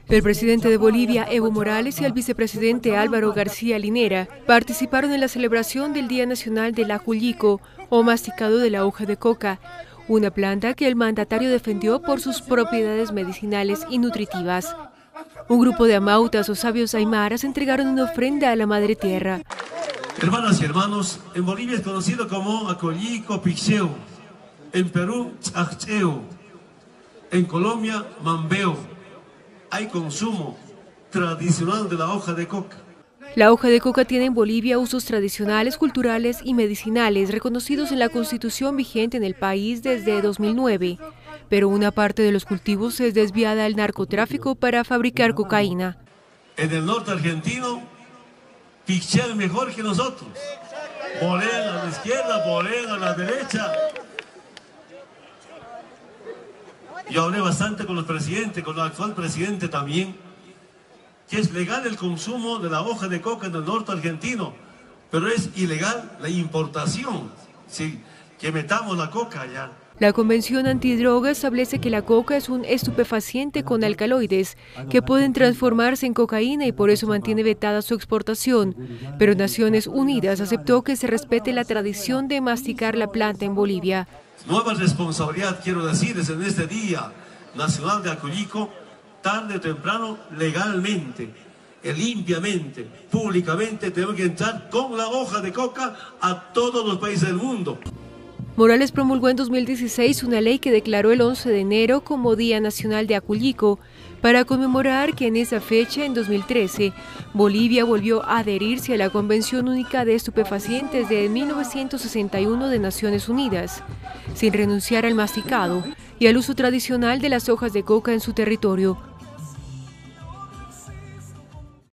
El presidente de Bolivia, Evo Morales, y el vicepresidente Álvaro García Linera participaron en la celebración del Día Nacional del Acullico, o masticado de la hoja de coca, una planta que el mandatario defendió por sus propiedades medicinales y nutritivas. Un grupo de amautas o sabios aymaras entregaron una ofrenda a la Madre Tierra. Hermanas y hermanos, en Bolivia es conocido como acollico pixeu, en Perú chacheu, en Colombia mambeo. Hay consumo tradicional de la hoja de coca. La hoja de coca tiene en Bolivia usos tradicionales, culturales y medicinales reconocidos en la Constitución vigente en el país desde 2009, pero una parte de los cultivos es desviada al narcotráfico para fabricar cocaína. En el norte argentino, pichean mejor que nosotros. Bolean a la izquierda, bolean a la derecha. Yo hablé bastante con los presidentes, con el actual presidente también, que es legal el consumo de la hoja de coca en el norte argentino, pero es ilegal la importación, ¿sí? Que metamos la coca allá. La Convención Antidroga establece que la coca es un estupefaciente con alcaloides que pueden transformarse en cocaína y por eso mantiene vetada su exportación, pero Naciones Unidas aceptó que se respete la tradición de masticar la planta en Bolivia. Nueva responsabilidad, quiero decirles, en este Día Nacional de Acullico, tarde o temprano, legalmente, limpiamente, públicamente, tenemos que entrar con la hoja de coca a todos los países del mundo. Morales promulgó en 2016 una ley que declaró el 11 de enero como Día Nacional de Acullico, para conmemorar que en esa fecha, en 2013, Bolivia volvió a adherirse a la Convención Única de Estupefacientes de 1961 de Naciones Unidas, sin renunciar al masticado y al uso tradicional de las hojas de coca en su territorio.